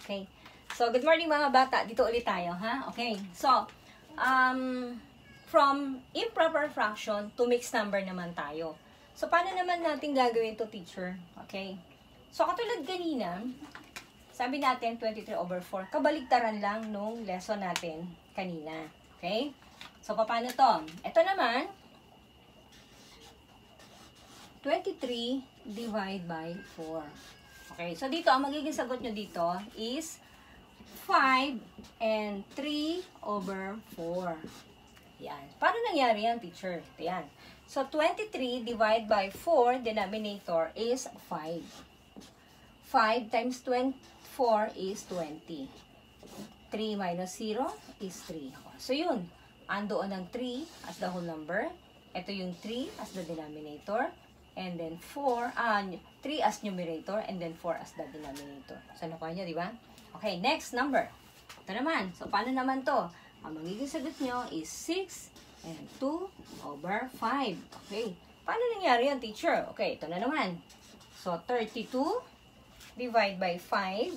Okay? So, good morning mga bata. Dito ulit tayo, ha? Okay. So, from improper fraction to mixed number naman tayo. So, paano naman natin gagawin to, teacher? Okay. So, katulad kanina, sabi natin 23/4. Kabaligtaran lang nung lesson natin kanina. Okay? So, paano to? Ito naman, 23 divide by 4. Okay, so dito, ang magiging sagot nyo dito is 5 and 3/4. Yan. Paano nangyari yan, teacher? Ito yan. So, 23 divide by 4, denominator is 5. 5 times 24 is 20. 3 minus 0 is 3. So, yun. Andoon ang 3 as the whole number. Ito yung 3 as the denominator. And then 3 as numerator. And then 4 as the denominator. So, nakuha nyo, di ba? Okay, next number. Ito naman. So, paano naman to? Ang magiging sagot nyo is 6 and 2/5. Okay. Paano nangyari yan, teacher? Okay, ito na naman. So, 32 divide by 5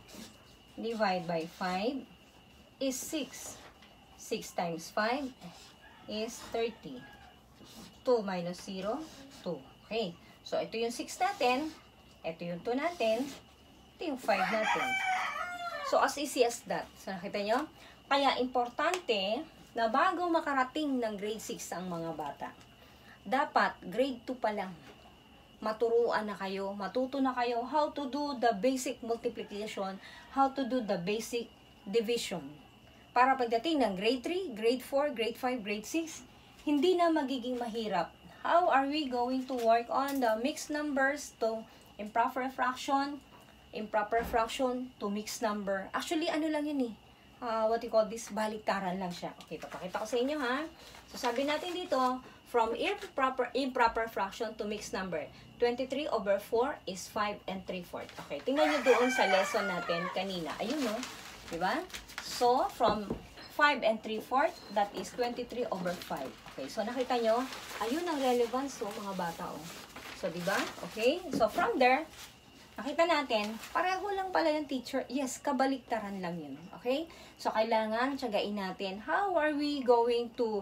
is 6. 6 times 5 is 30. 2 minus 0, 2. Okay. So, ito yung 6 natin. Ito yung 2 natin. Ito yung 5 natin. So, as easy as that. So, nakita nyo? Kaya, importante na bago makarating ng grade 6 ang mga bata, dapat grade 2 pa lang, maturuan na kayo, matuto na kayo how to do the basic multiplication, how to do the basic division. Para pagdating ng grade 3, grade 4, grade 5, grade 6, hindi na magiging mahirap. How are we going to work on the mixed numbers to improper fraction to mixed number? Actually, ano lang yun eh. What you call this? Baliktaran lang siya. Okay, papakita ko sa inyo ha. So, sabi natin dito, from improper fraction to mixed number, 23/4 is 5 and 3/4. Okay, tingnan nyo doon sa lesson natin kanina. Ayun no? Diba? So, from 5 and 3/4, that is 23/5. Okay, so nakita nyo, ayun ang relevance so mga bata oh. So, diba? Okay, so from there, nakita natin, pareho lang pala yung teacher. Yes, kabaliktaran lang yun. Okay? So, kailangan tiyagain natin, how are we going to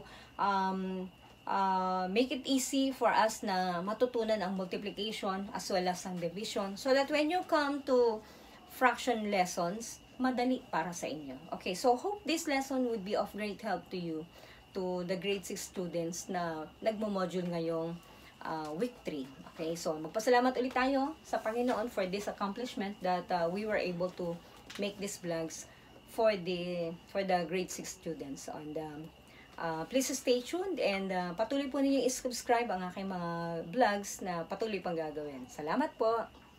make it easy for us na matutunan ang multiplication as well as ang division so that when you come to fraction lessons, madali para sa inyo. Okay, so hope this lesson would be of great help to you, to the grade 6 students na nagmo-module ngayong week 3. Okay, so magpasalamat ulit tayo sa Panginoon for this accomplishment that we were able to make these vlogs for the grade 6 students. And please stay tuned and patuloy po ninyo i-subscribe ang aking mga vlogs na patuloy pang gagawin. Salamat po!